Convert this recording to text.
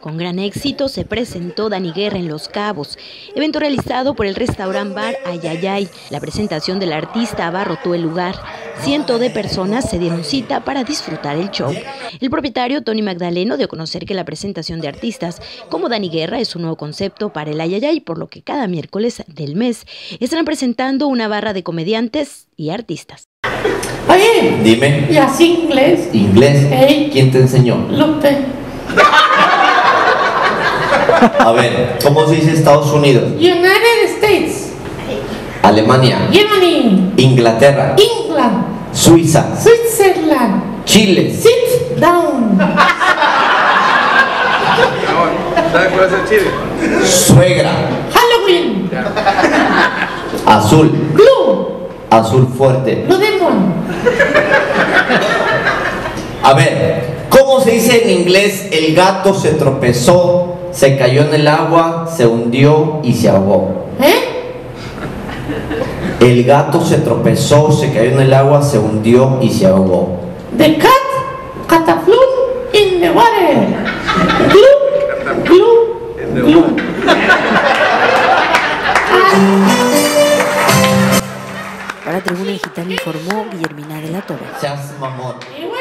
Con gran éxito se presentó Dani Guerra en Los Cabos, evento realizado por el restaurant bar Ayayay. La presentación del artista abarrotó el lugar. Cientos de personas se dieron cita para disfrutar el show. El propietario Tony Magdaleno dio a conocer que la presentación de artistas como Dani Guerra es un nuevo concepto para el Ayayay, por lo que cada miércoles del mes estarán presentando una barra de comediantes y artistas. Oye, dime. ¿y así inglés? ¿Inglés? Hey. ¿Quién te enseñó? Lupe. A ver, ¿cómo se dice Estados Unidos? United States. Alemania. Germany. Inglaterra. England. Suiza. Switzerland. Chile. Sit down. ¿Sabes cuál es el Chile? Suegra. Halloween. Azul. Blue. Azul fuerte. Blue Demon. A ver, ¿cómo se dice en inglés el gato se tropezó, se cayó en el agua, se hundió y se ahogó? El gato se tropezó, se cayó en el agua, se hundió y se ahogó. The cat cataflew in the water. Glue. Glue. Glue. Para Tribuna Digital informó Guillermina de la Torre. Seas mamón.